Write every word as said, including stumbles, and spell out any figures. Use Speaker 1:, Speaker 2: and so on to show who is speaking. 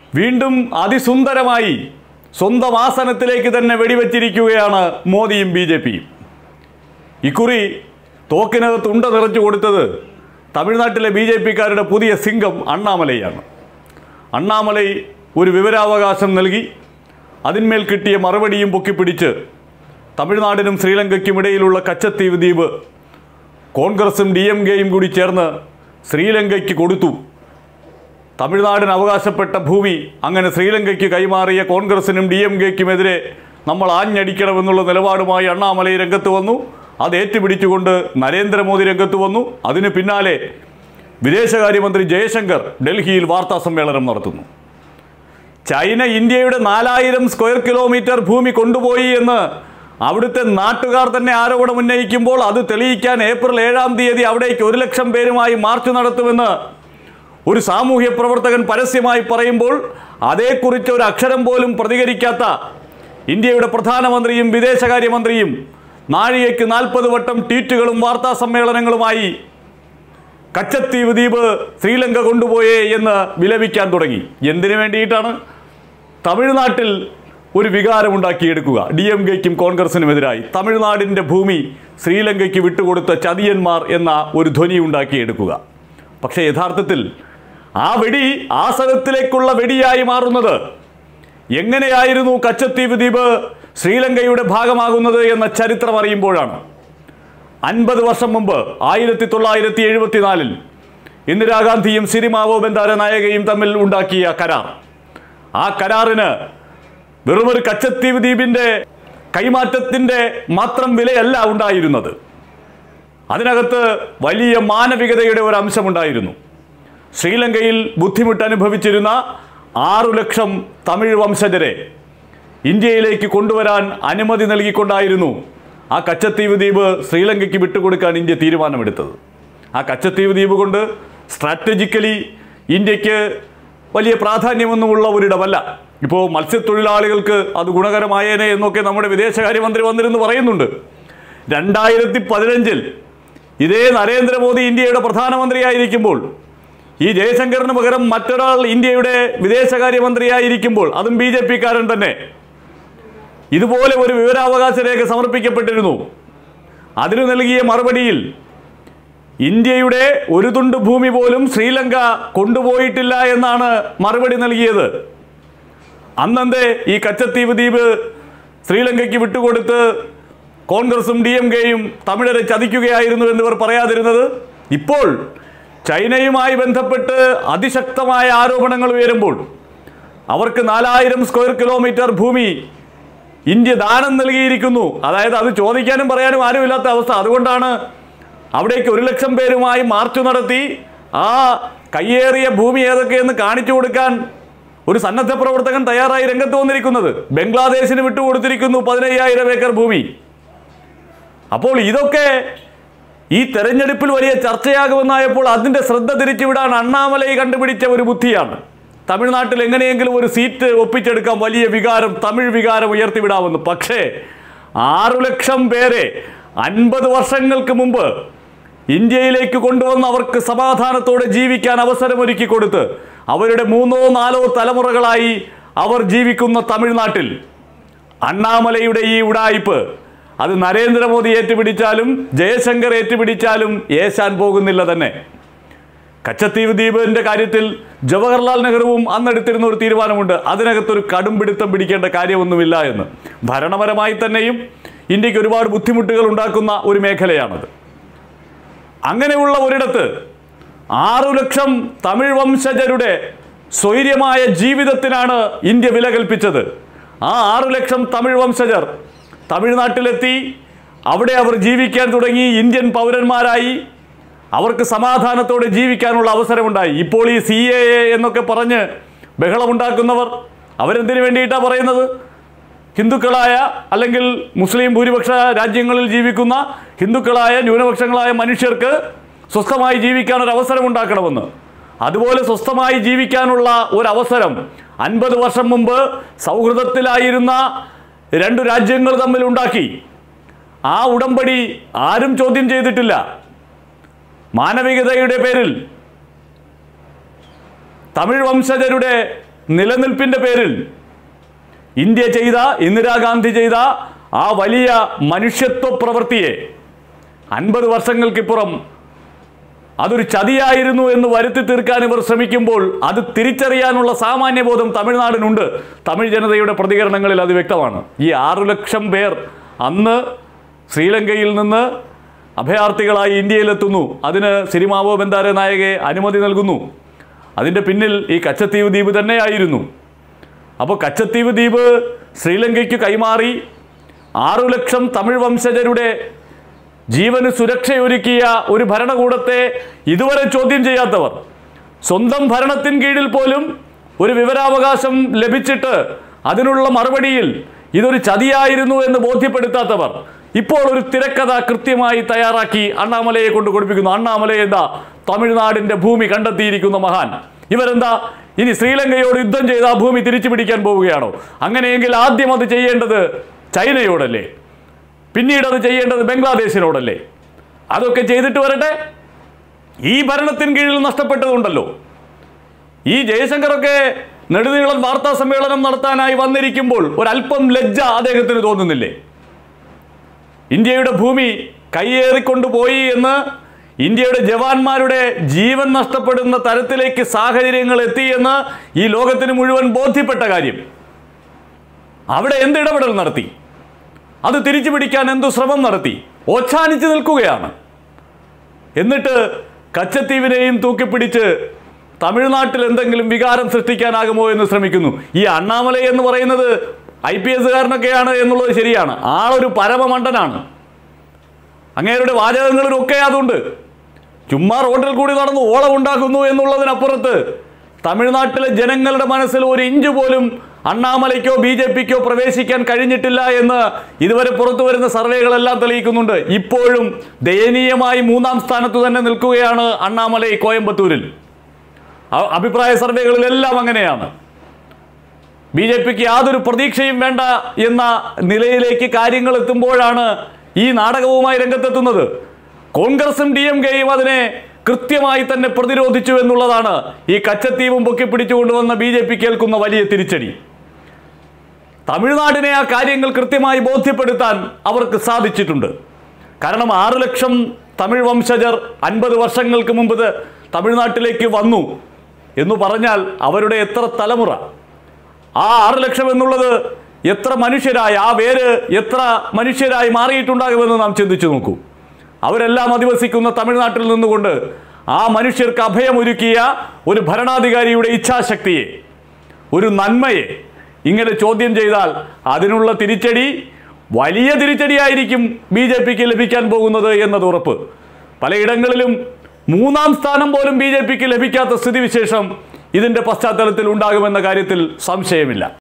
Speaker 1: വീണ്ടും അതിസുന്ദരമായി സ്വന്തം ആസനത്തിലേക്ക് തന്നെ വെടിവെച്ചിരിക്കുകയാണ് മോദിയും ബി ജെ പിയും. ഇക്കുറി തോക്കിനകത്ത് ഉണ്ട നിറച്ചു കൊടുത്തത് തമിഴ്നാട്ടിലെ ബി ജെ പിക്കാരുടെ പുതിയ സിംഗം അണ്ണാമലൈയാണ്. അണ്ണാമലൈ ഒരു വിവരാവകാശം നൽകി അതിന്മേൽ കിട്ടിയ മറുപടിയും പൊക്കിപ്പിടിച്ച് തമിഴ്നാടിനും ശ്രീലങ്കയ്ക്കും ഇടയിലുള്ള കച്ചത്തീവ് ദ്വീപ് കോൺഗ്രസും ഡി എം കെയും കൂടി ചേർന്ന് ശ്രീലങ്കയ്ക്ക് കൊടുത്തു. തമിഴ്നാടിന് അവകാശപ്പെട്ട ഭൂമി അങ്ങനെ ശ്രീലങ്കയ്ക്ക് കൈമാറിയ കോൺഗ്രസിനും ഡി എം കെക്കുമെതിരെ നമ്മൾ ആഞ്ഞടിക്കണമെന്നുള്ള നിലപാടുമായി അണ്ണാമലൈ രംഗത്ത് വന്നു. അത് ഏറ്റുപിടിച്ചുകൊണ്ട് നരേന്ദ്രമോദി രംഗത്ത് വന്നു. അതിന് പിന്നാലെ വിദേശകാര്യമന്ത്രി ജയശങ്കർ ഡൽഹിയിൽ വാർത്താ സമ്മേളനം നടത്തുന്നു. ചൈന ഇന്ത്യയുടെ നാലായിരം സ്ക്വയർ കിലോമീറ്റർ ഭൂമി കൊണ്ടുപോയി എന്ന് അവിടുത്തെ നാട്ടുകാർ തന്നെ ആരോപണം ഉന്നയിക്കുമ്പോൾ അത് തെളിയിക്കാൻ ഏപ്രിൽ ഏഴാം തീയതി അവിടേക്ക് ഒരു ലക്ഷം പേരുമായി മാർച്ച് നടത്തുമെന്ന് ഒരു സാമൂഹ്യ പ്രവർത്തകൻ പരസ്യമായി പറയുമ്പോൾ അതേക്കുറിച്ച് ഒരു അക്ഷരം പോലും പ്രതികരിക്കാത്ത ഇന്ത്യയുടെ പ്രധാനമന്ത്രിയും വിദേശകാര്യമന്ത്രിയും നാഴികയ്ക്ക് നാൽപ്പത് വട്ടം ട്വീറ്റുകളും വാർത്താ സമ്മേളനങ്ങളുമായി കച്ചത്തീവ് ദ്വീപ് ശ്രീലങ്ക കൊണ്ടുപോയേ എന്ന് വിലപിക്കാൻ തുടങ്ങി. എന്തിനു വേണ്ടിയിട്ടാണ്? തമിഴ്നാട്ടിൽ ഒരു വികാരമുണ്ടാക്കിയെടുക്കുക. ഡി എം കെക്കും കോൺഗ്രസിനുമെതിരായി തമിഴ്നാടിൻ്റെ ഭൂമി ശ്രീലങ്കയ്ക്ക് വിട്ടുകൊടുത്ത ചതിയന്മാർ എന്ന ഒരു ധ്വനി ഉണ്ടാക്കിയെടുക്കുക. പക്ഷേ യഥാർത്ഥത്തിൽ ആ വെടി ആസനത്തിലേക്കുള്ള വെടിയായി മാറുന്നത് എങ്ങനെയായിരുന്നു കച്ചത്തീവ് ദ്വീപ് ശ്രീലങ്കയുടെ ഭാഗമാകുന്നത് എന്ന ചരിത്രം അറിയുമ്പോഴാണ്. അൻപത് വർഷം മുമ്പ് ആയിരത്തി തൊള്ളായിരത്തി എഴുപത്തിനാലിൽ ഇന്ദിരാഗാന്ധിയും സിരിമാവോ ബന്ദാര നായകയും തമ്മിൽ ഉണ്ടാക്കിയ കരാർ, ആ കരാറിന് വെറുമൊരു കച്ചത്തീവ് ദ്വീപിൻ്റെ കൈമാറ്റത്തിൻ്റെ മാത്രം വിലയല്ല ഉണ്ടായിരുന്നത്. അതിനകത്ത് വലിയ മാനവികതയുടെ ഒരു അംശമുണ്ടായിരുന്നു. ശ്രീലങ്കയിൽ ബുദ്ധിമുട്ട് അനുഭവിച്ചിരുന്ന ആറു ലക്ഷം തമിഴ് വംശജരെ ഇന്ത്യയിലേക്ക് കൊണ്ടുവരാൻ അനുമതി നൽകിക്കൊണ്ടായിരുന്നു ആ കച്ചത്തീവ് ദ്വീപ് ശ്രീലങ്കയ്ക്ക് വിട്ടുകൊടുക്കാൻ ഇന്ത്യ തീരുമാനമെടുത്തത്. ആ കച്ചത്തീവ് ദ്വീപ് കൊണ്ട് സ്ട്രാറ്റജിക്കലി ഇന്ത്യക്ക് വലിയ പ്രാധാന്യമൊന്നുമുള്ള ഒരിടമല്ല. ഇപ്പോൾ മത്സ്യത്തൊഴിലാളികൾക്ക് അത് ഗുണകരമായേനെ എന്നൊക്കെ നമ്മുടെ വിദേശകാര്യമന്ത്രി വന്നിരുന്ന് പറയുന്നുണ്ട്. രണ്ടായിരത്തി പതിനഞ്ചിൽ ഇതേ നരേന്ദ്രമോദി ഇന്ത്യയുടെ പ്രധാനമന്ത്രിയായിരിക്കുമ്പോൾ ഈ ജയശങ്കറിന് പകരം മറ്റൊരാൾ ഇന്ത്യയുടെ വിദേശകാര്യമന്ത്രിയായിരിക്കുമ്പോൾ, അതും ബി ജെ പിക്കാരൻ തന്നെ, ഇതുപോലെ ഒരു വിവരാവകാശ രേഖ സമർപ്പിക്കപ്പെട്ടിരുന്നു. അതിനു നൽകിയ മറുപടിയിൽ ഇന്ത്യയുടെ ഒരു തുണ്ട് ഭൂമി പോലും ശ്രീലങ്ക കൊണ്ടുപോയിട്ടില്ല എന്നാണ് മറുപടി നൽകിയത്. അന്നത്തെ ഈ കച്ചത്തീവ് ദ്വീപ് ശ്രീലങ്കയ്ക്ക് വിട്ടുകൊടുത്ത് കോൺഗ്രസും ഡി എം കെയും തമിഴരെ ചതിക്കുകയായിരുന്നു എന്നിവർ പറയാതിരുന്നത്. ഇപ്പോൾ ചൈനയുമായി ബന്ധപ്പെട്ട് അതിശക്തമായ ആരോപണങ്ങൾ ഉയരുമ്പോൾ അവർക്ക് നാലായിരം സ്ക്വയർ കിലോമീറ്റർ ഭൂമി ഇന്ത്യ ദാനം നൽകിയിരിക്കുന്നു. അതായത് അത് ചോദിക്കാനും പറയാനും ആരുമില്ലാത്ത അവസ്ഥ. അതുകൊണ്ടാണ് അവിടേക്ക് ഒരു ലക്ഷം പേരുമായി മാർച്ച് നടത്തി ആ കയ്യേറിയ ഭൂമി ഏതൊക്കെയെന്ന് കാണിച്ചു കൊടുക്കാൻ ഒരു സന്നദ്ധ പ്രവർത്തകൻ തയ്യാറായി രംഗത്ത് വന്നിരിക്കുന്നത്. ബംഗ്ലാദേശിന് വിട്ടുകൊടുത്തിരിക്കുന്നു പതിനയ്യായിരം ഏക്കർ ഭൂമി. അപ്പോൾ ഇതൊക്കെ ഈ തെരഞ്ഞെടുപ്പിൽ വലിയ ചർച്ചയാകുമെന്നായപ്പോൾ അതിൻ്റെ ശ്രദ്ധ തിരിച്ചുവിടാൻ അണ്ണാമലൈ കണ്ടുപിടിച്ച ഒരു ബുദ്ധിയാണ്. തമിഴ്നാട്ടിൽ എങ്ങനെയെങ്കിലും ഒരു സീറ്റ് ഒപ്പിച്ചെടുക്കാൻ വലിയ വികാരം, തമിഴ് വികാരം ഉയർത്തിവിടാമെന്ന്. പക്ഷേ ആറു ലക്ഷം പേരെ അൻപത് വർഷങ്ങൾക്ക് മുമ്പ് ഇന്ത്യയിലേക്ക് കൊണ്ടുവന്ന് അവർക്ക് സമാധാനത്തോടെ ജീവിക്കാൻ അവസരമൊരുക്കി കൊടുത്ത് അവരുടെ മൂന്നോ നാലോ തലമുറകളായി അവർ ജീവിക്കുന്ന തമിഴ്നാട്ടിൽ അണ്ണാമലയുടെ ഈ ഉഡായിപ്പ് അത് നരേന്ദ്രമോദി ഏറ്റുപിടിച്ചാലും ജയശങ്കർ ഏറ്റുപിടിച്ചാലും ഏശാൻ പോകുന്നില്ല തന്നെ. കച്ചത്തീവ് ദ്വീപിൻ്റെ കാര്യത്തിൽ ജവഹർലാൽ നെഹ്റുവും അന്നെടുത്തിരുന്ന ഒരു തീരുമാനമുണ്ട്. അതിനകത്തൊരു കടും പിടുത്തം പിടിക്കേണ്ട കാര്യമൊന്നുമില്ല എന്ന്. ഭരണപരമായി തന്നെയും ഇന്ത്യക്ക് ഒരുപാട് ബുദ്ധിമുട്ടുകൾ ഉണ്ടാക്കുന്ന ഒരു മേഖലയാണത്. അങ്ങനെയുള്ള ഒരിടത്ത് ആറു ലക്ഷം തമിഴ് വംശജരുടെ സ്വൈര്യമായ ജീവിതത്തിനാണ് ഇന്ത്യ വില കൽപ്പിച്ചത്. ആ ആറു ലക്ഷം തമിഴ് വംശജർ തമിഴ്നാട്ടിലെത്തി. അവിടെ അവർ ജീവിക്കാൻ തുടങ്ങി. ഇന്ത്യൻ പൗരന്മാരായി. അവർക്ക് സമാധാനത്തോടെ ജീവിക്കാനുള്ള അവസരമുണ്ടായി. ഇപ്പോൾ ഈ സി എ എ എന്നൊക്കെ പറഞ്ഞ് ബഹളമുണ്ടാക്കുന്നവർ അവരെന്തിനു വേണ്ടിയിട്ടാണ് പറയുന്നത്? ഹിന്ദുക്കളായ അല്ലെങ്കിൽ മുസ്ലിം ഭൂരിപക്ഷ രാജ്യങ്ങളിൽ ജീവിക്കുന്ന ഹിന്ദുക്കളായ ന്യൂനപക്ഷങ്ങളായ മനുഷ്യർക്ക് സ്വസ്ഥമായി ജീവിക്കാൻ ഒരു അവസരം ഉണ്ടാക്കണമെന്ന്. അതുപോലെ സ്വസ്ഥമായി ജീവിക്കാനുള്ള ഒരവസരം അൻപത് വർഷം മുമ്പ് സൗഹൃദത്തിലായിരുന്ന രണ്ടു രാജ്യങ്ങൾ തമ്മിൽ ഉണ്ടാക്കി. ആ ഉടമ്പടി ആരും ചോദ്യം ചെയ്തിട്ടില്ല. മാനവികതയുടെ പേരിൽ തമിഴ് വംശജരുടെ നിലനിൽപ്പിൻ്റെ പേരിൽ ഇന്ത്യ ചെയ്ത, ഇന്ദിരാഗാന്ധി ചെയ്ത ആ വലിയ മനുഷ്യത്വ പ്രവൃത്തിയെ അൻപത് വർഷങ്ങൾക്കിപ്പുറം അതൊരു ചതിയായിരുന്നു എന്ന് വരുത്തി തീർക്കാൻ ഇവർ ശ്രമിക്കുമ്പോൾ അത് തിരിച്ചറിയാനുള്ള സാമാന്യബോധം തമിഴ്നാടിനുണ്ട്. തമിഴ് ജനതയുടെ പ്രതികരണങ്ങളിൽ അത് വ്യക്തമാണ്. ഈ ആറു ലക്ഷം പേർ അന്ന് ശ്രീലങ്കയിൽ നിന്ന് അഭയാർത്ഥികളായി ഇന്ത്യയിലെത്തുന്നു. അതിന് സിരിമാവോ ബന്ദാര നായകെ അനുമതി നൽകുന്നു. അതിൻ്റെ പിന്നിൽ ഈ കച്ചത്തീവ് ദ്വീപ് തന്നെയായിരുന്നു. അപ്പോൾ കച്ചത്തീവ് ദ്വീപ് ശ്രീലങ്കയ്ക്ക് കൈമാറി ആറു ലക്ഷം തമിഴ് വംശജരുടെ ജീവന് സുരക്ഷയൊരുക്കിയ ഒരു ഭരണകൂടത്തെ ഇതുവരെ ചോദ്യം ചെയ്യാത്തവർ, സ്വന്തം ഭരണത്തിൻ കീഴിൽ പോലും ഒരു വിവരാവകാശം ലഭിച്ചിട്ട് അതിനുള്ള മറുപടിയിൽ ഇതൊരു ചതിയായിരുന്നു എന്ന് ബോധ്യപ്പെടുത്താത്തവർ ഇപ്പോൾ ഒരു തിരക്കഥ കൃത്യമായി തയ്യാറാക്കി അണ്ണാമലയെ കൊണ്ട് കൊടുപ്പിക്കുന്നു. അണ്ണാമല എന്താ തമിഴ്നാടിൻ്റെ ഭൂമി കണ്ടെത്തിയിരിക്കുന്ന മഹാൻ. ഇവരെന്താ ഇനി ശ്രീലങ്കയോട് യുദ്ധം ചെയ്ത് ആ ഭൂമി തിരിച്ചു പിടിക്കാൻ പോവുകയാണോ? അങ്ങനെയെങ്കിൽ ആദ്യം അത് ചെയ്യേണ്ടത് ചൈനയോടല്ലേ, പിന്നീട് അത് ചെയ്യേണ്ടത് ബംഗ്ലാദേശിനോടല്ലേ? അതൊക്കെ ചെയ്തിട്ട് വരട്ടെ. ഈ ഭരണത്തിന് കീഴിൽ നഷ്ടപ്പെട്ടതുണ്ടല്ലോ. ഈ ജയശങ്കറൊക്കെ നെടുനീളം വാർത്താ സമ്മേളനം നടത്താനായി വന്നിരിക്കുമ്പോൾ ഒരല്പം ലജ്ജ അദ്ദേഹത്തിന് തോന്നുന്നില്ലേ? ഇന്ത്യയുടെ ഭൂമി കയ്യേറിക്കൊണ്ടുപോയി എന്ന് ഇന്ത്യയുടെ ജവാന്മാരുടെ ജീവൻ നഷ്ടപ്പെടുന്ന തരത്തിലേക്ക് സാഹചര്യങ്ങൾ എത്തിയെന്ന് ഈ ലോകത്തിന് മുഴുവൻ ബോധ്യപ്പെട്ട കാര്യം. അവിടെ എന്ത് ഇടപെടൽ നടത്തി? അത് തിരിച്ചു പിടിക്കാൻ എന്തു ശ്രമം നടത്തി? ഓച്ഛാനിച്ച് നിൽക്കുകയാണ്. എന്നിട്ട് കച്ചത്തീവിനെയും തൂക്കിപ്പിടിച്ച് തമിഴ്നാട്ടിൽ എന്തെങ്കിലും വികാരം സൃഷ്ടിക്കാനാകുമോ എന്ന് ശ്രമിക്കുന്നു. ഈ അണ്ണാമല എന്ന് പറയുന്നത് ഐ പി എസുകാരനൊക്കെയാണ് എന്നുള്ളത് ശരിയാണ്. ആളൊരു പരമമണ്ടനാണ്. അങ്ങേരുടെ വാചകങ്ങളിലൊക്കെ അതുണ്ട്. ചുമ്മാ റോഡിൽ കൂടി നടന്ന് ഓളം ഉണ്ടാക്കുന്നു എന്നുള്ളതിനപ്പുറത്ത് തമിഴ്നാട്ടിലെ ജനങ്ങളുടെ മനസ്സിൽ ഒരു ഇഞ്ച് പോലും അണ്ണാമലയ്ക്കോ ബി ജെ പിക്കോ പ്രവേശിക്കാൻ കഴിഞ്ഞിട്ടില്ല എന്ന് ഇതുവരെ പുറത്തു വരുന്ന സർവേകളെല്ലാം തെളിയിക്കുന്നുണ്ട്. ഇപ്പോഴും ദയനീയമായി മൂന്നാം സ്ഥാനത്ത് തന്നെ നിൽക്കുകയാണ് അണ്ണാമലൈ കോയമ്പത്തൂരിൽ. അഭിപ്രായ സർവേകളിലെല്ലാം അങ്ങനെയാണ്. ബി ജെ പിക്ക് യാതൊരു പ്രതീക്ഷയും വേണ്ട എന്ന നിലയിലേക്ക് കാര്യങ്ങൾ എത്തുമ്പോഴാണ് ഈ നാടകവുമായി രംഗത്തെത്തുന്നത്. കോൺഗ്രസും ഡി എം കെയും അതിനെ കൃത്യമായി തന്നെ പ്രതിരോധിച്ചു എന്നുള്ളതാണ് ഈ കച്ചത്തീവും പൊക്കിപ്പിടിച്ചുകൊണ്ടുവന്ന ബി ജെ പി കേൾക്കുന്ന വലിയ തിരിച്ചടി. തമിഴ്നാടിനെ ആ കാര്യങ്ങൾ കൃത്യമായി ബോധ്യപ്പെടുത്താൻ അവർക്ക് സാധിച്ചിട്ടുണ്ട്. കാരണം ആറ് ലക്ഷം തമിഴ് വംശജർ അൻപത് വർഷങ്ങൾക്ക് മുമ്പ് തമിഴ്നാട്ടിലേക്ക് വന്നു എന്ന് പറഞ്ഞാൽ അവരുടെ എത്ര തലമുറ, ആ ആറ് ലക്ഷം എന്നുള്ളത് എത്ര മനുഷ്യരായി, ആ പേര് എത്ര മനുഷ്യരായി മാറിയിട്ടുണ്ടാകുമെന്ന് നാം ചിന്തിച്ചു നോക്കൂ. അവരെല്ലാം അധിവസിക്കുന്ന തമിഴ്നാട്ടിൽ നിന്നുകൊണ്ട് ആ മനുഷ്യർക്ക് അഭയമൊരുക്കിയ ഒരു ഭരണാധികാരിയുടെ ഇച്ഛാശക്തിയെ, ഒരു നന്മയെ ഇങ്ങനെ ചോദ്യം ചെയ്താൽ അതിനുള്ള തിരിച്ചടി വലിയ തിരിച്ചടിയായിരിക്കും ബി ജെ പിക്ക് ലഭിക്കാൻ പോകുന്നത് എന്നത് ഉറപ്പ്. പലയിടങ്ങളിലും മൂന്നാം സ്ഥാനം പോലും ബി ജെ പിക്ക് ലഭിക്കാത്ത സ്ഥിതിവിശേഷം ഇതിൻ്റെ പശ്ചാത്തലത്തിൽ ഉണ്ടാകുമെന്ന കാര്യത്തിൽ സംശയമില്ല.